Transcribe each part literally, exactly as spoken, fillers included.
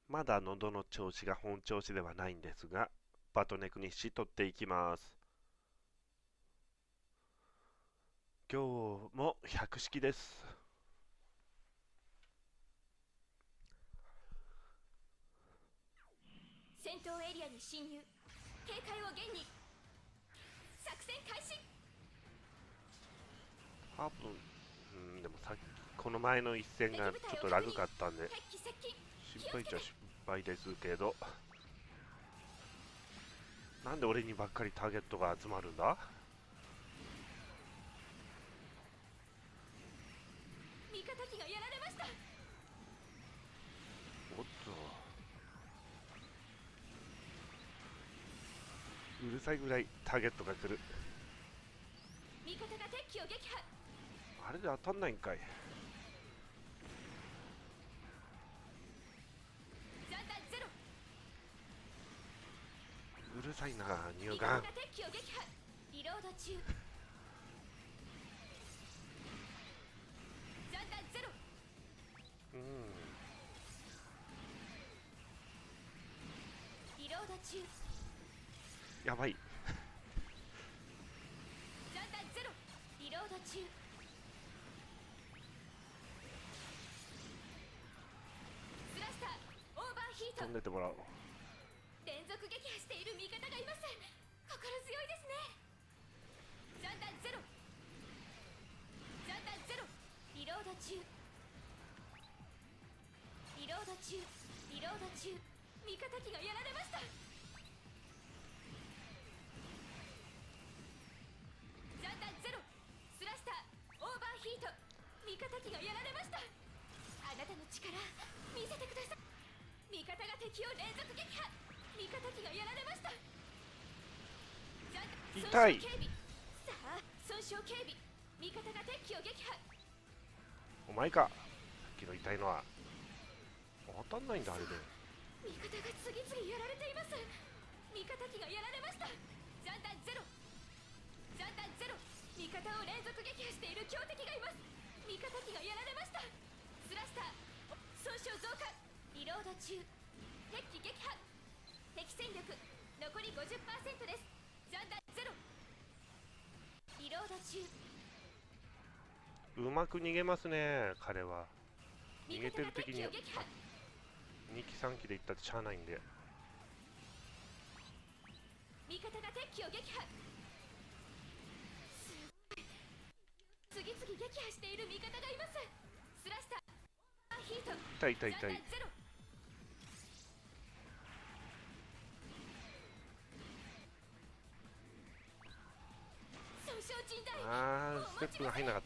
まだ喉の調子が本調子ではないんですが、バトネク日誌取っていきます。今日も百式です。 戦闘エリアに侵入。警戒を厳に。作戦開始。 多分、うん、でもさっきこの前の一戦がちょっとラグかったんで、 敵機接近。 心配っちゃ心配ですけど、なんで俺にばっかりターゲットが集まるんだ？ 味方機がやられました。 おっと、うるさいぐらいターゲットが来る。 味方が敵機を撃破。 あれで当たんないんかい。 残弾ゼロ。 うるさいな、乳味がん。 方が敵機を撃破。リロード中。残弾ゼロ。 うん、 リロード中。 やばい。 残弾ゼロ。リロード中。スラスターオーバーヒート。 飛んでてもらおう。 連続撃破している味方がいます。心強いですね。残弾ゼロ。残弾ゼロ。リロード中。リロード中。リロード中。味方機がやられました。残弾ゼロ。スラスターオーバーヒート。味方機がやられました。あなたの力見せてください。味方が敵を連続撃破。味方機がやられました。 痛い。 損傷警備。さあ損傷警備。味方が敵機を撃破。 お前か、さっきの痛いのは。当たんないんだあれで。 味方が次々やられています。味方機がやられました。残弾ゼロ。残弾ゼロ。味方を連続撃破している強敵がいます。味方機がやられました。スラスター損傷増加。リロード中。敵機撃破。敵戦力残り ごじゅっパーセント です。残弾ゼロ。リロード中。 うまく逃げますね彼は。逃げてる時に味方が敵機を撃破。 にきさんきでいったってしゃあないんで。 味方が敵機を撃破。次々撃破している味方がいます。スラスターヒート。 痛い痛い痛い。 残弾ゼロ。損傷甚大。 あーステップが入んなかった。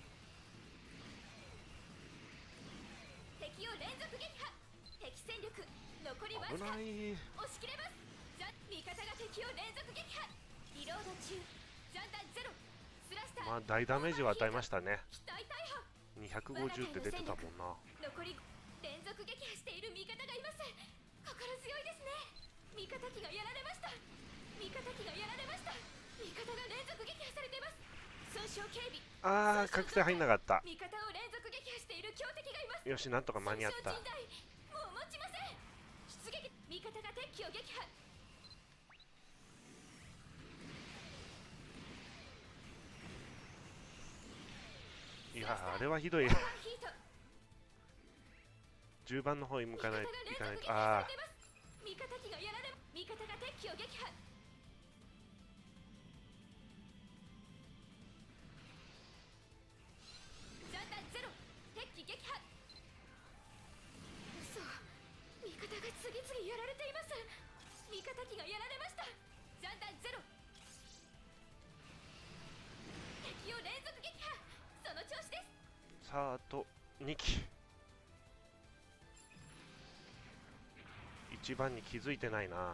敵を連続撃破。敵戦力残りわずか。 危ない。 押し切れます。味方が敵を連続撃破。リロード中。残弾ゼロ。スラスターまあ大ダメージは与えましたね。 機体大破。 にひゃくごじゅうって出てたもんな。 残り連続撃破している味方がいます。心強いですね。味方機がやられました。味方機がやられました。味方が連続撃破されています。損傷警備。 あー覚醒入んなかった。 味方を連続撃破している強敵がいます。 よしなんとか間に合った。 損傷甚大。もう持ちません。出撃。味方が敵機を撃破。 いやあれはひどい。 オーバーヒート。 じゅうばんの方に向かない味方が連いかないと。 続撃破さあれています。味方機がやられ味方が敵機を撃破。残弾ゼロ。敵機撃破。嘘。味方が次々やられています。味方機がやられました。残弾ゼロ。敵を連続撃破。その調子です。 ーさああとにき。いちばんに気づいてないな。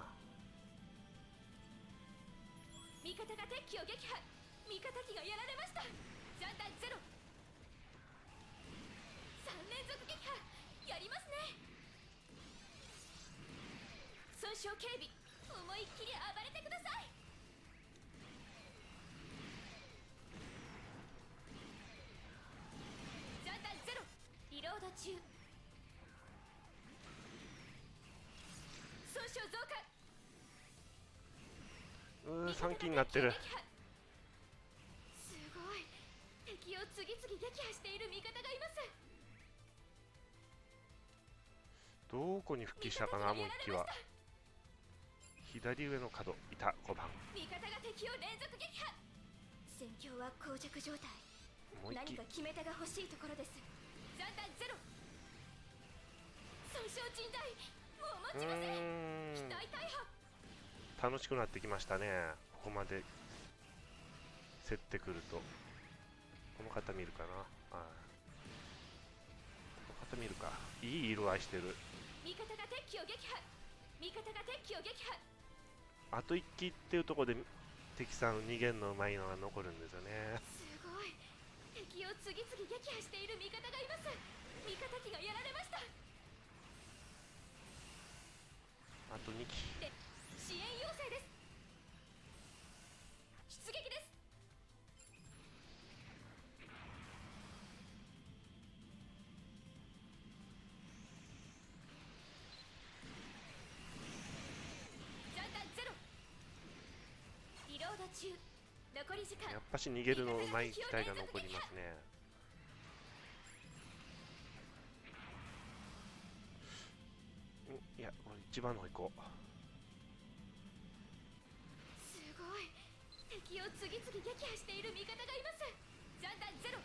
味方が敵機を撃破。味方機がやられました。残弾ゼロ。さん連続撃破。やりますね。損傷警備。思いっきり暴れてください。残弾ゼロ。リロード中。 ーん、さんきになってる。 すごい、敵を次々撃破している味方がいます。 どこに復帰したかな、もう一機は。左上の角いた。ごばん。 味方が敵を連続撃破。戦況は膠着状態。 もう一機。 何か決め手が欲しいところです。残弾ゼロ。損傷甚大。もう持ちません。機体大破。 楽しくなってきましたね。ここまで競ってくると。この方見るかな。ああ、この方見るか。いい色合いしてる。 味方が敵機を撃破。味方が敵機を撃破。 あといっ機っていうところで敵さん逃げるのうまいのが残るんですよね。 すごい、敵を次々撃破している味方がいます。味方機がやられました。 あとに機。 で支援要請です。出撃です。残弾ゼロ。リロード中。残り時間。 やっぱし逃げるのうまい機体が残りますね。んいや、これ一番の方行こう。 すごい、敵を次々撃破している味方がいます。残弾ゼロ。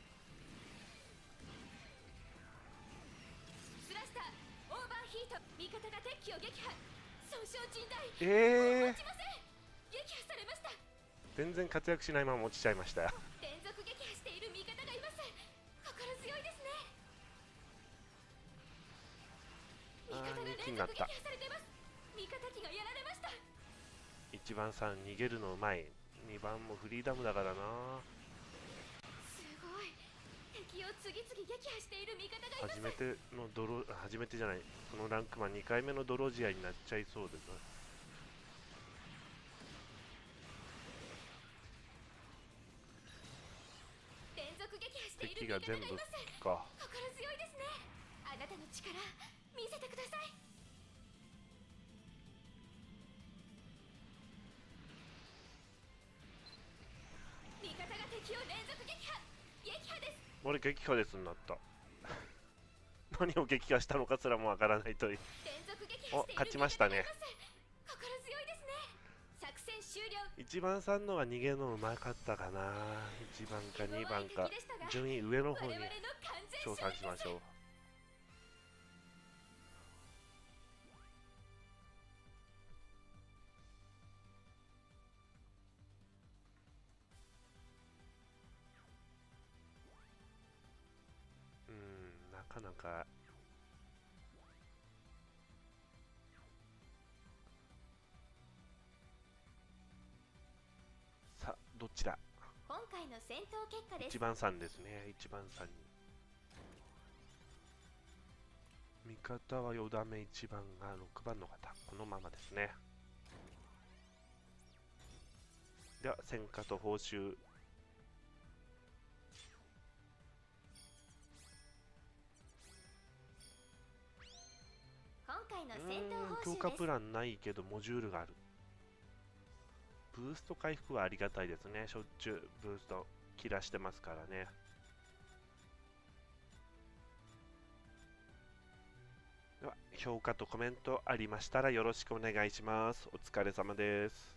スラスターオーバーヒート。味方が敵機を撃破。損傷甚大。 ええー、 落ちません。撃破されました。 全然活躍しないまま落ちちゃいましたよ。 連続撃破している味方がいます。心強いですね。味方が連続撃破されています。味方機がやられました。 いちばんさん逃げるのうまい。にばんもフリーダムだからな。 すごい、敵を次々撃破している味方がいます。 初めてのドロ初めてじゃない、このランクマンにかいめのドロー試合になっちゃいそうですな。 連続撃破してい敵る味方が全部がいます。 か。 心強いですね。あなたの力見せてください。味方が敵を連続撃破。撃破です。 俺撃破ですになった何を撃破したのかすらもわからないという。 連続撃破しているお勝ちましたね。 心強いですね。作戦終了。 いちばんさんのが逃げるのうまかったかな。いちばんかにばんか順位上の方に我々の完全称賛しましょう。うん、なかなかさあどっちだ。 今回の戦闘結果です。 いちばんさんですね。いちばんさんに味方はよだめいちばんがろくばんの方、このままですね。では戦果と報酬。 今回のう戦闘報ーん強酬です。 化プランないけどモジュールがある。ブースト回復はありがたいですね。しょっちゅうブースト切らしてますからね。では評価とコメントありましたらよろしくお願いします。お疲れ様です。